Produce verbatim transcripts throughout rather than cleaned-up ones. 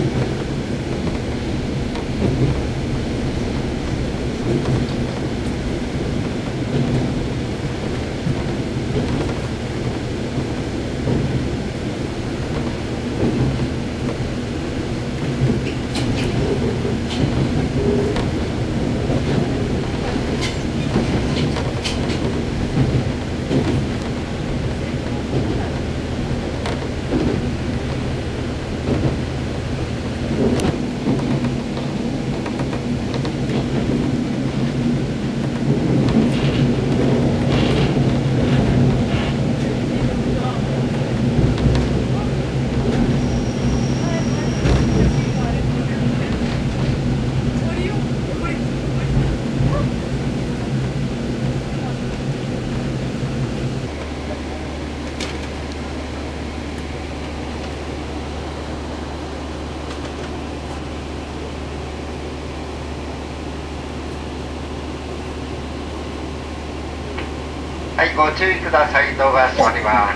はい、ご注意ください。ドアが閉まります。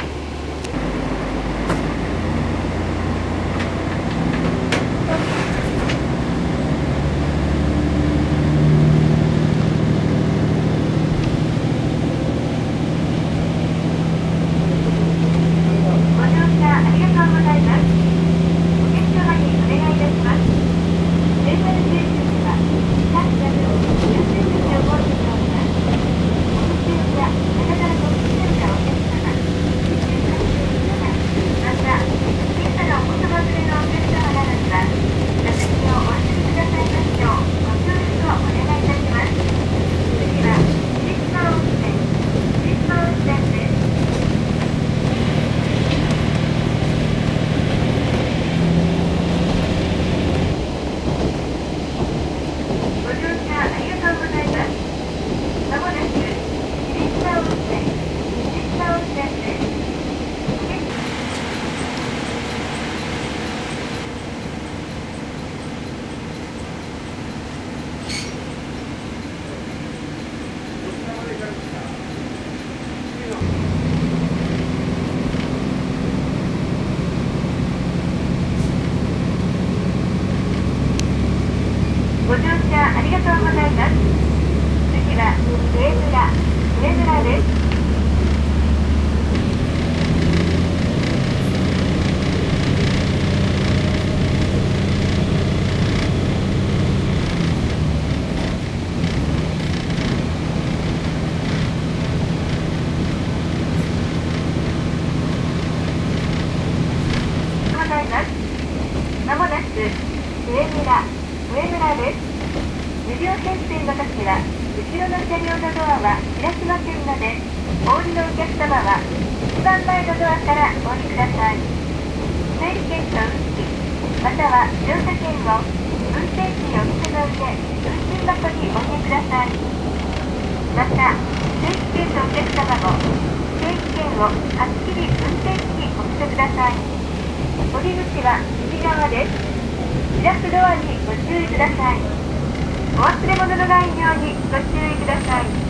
ご乗車ありがとうございます。お客様にお願いいたします。電話の停止時は、各車両、優先席を設けております。お口や体からご不自由なお客様、一時間様、また、小さなお言葉連れのお客様などには、座席をお忘れくださいますよう、ご協力をお願いいたします。次は、シート運転、シート運転です。ご乗車ありがとうございます。まもなく、シート運転、シート運転です。ご乗車ありがとうございます。次は上村、上村です。ございます。まもなく上村、上村です。無料編成の時は、後ろの車両のドアは開きませんので、お降りのお客様は一番前のドアからお降りください。整理券と運賃、または乗車券を運転士にお見せの上、運賃箱にお入れください。また、定期券のお客様も、定期券をはっきり運転士にお見せください。降り口は右側です。開くドアにご注意ください。お忘れ物のないようにご注意ください。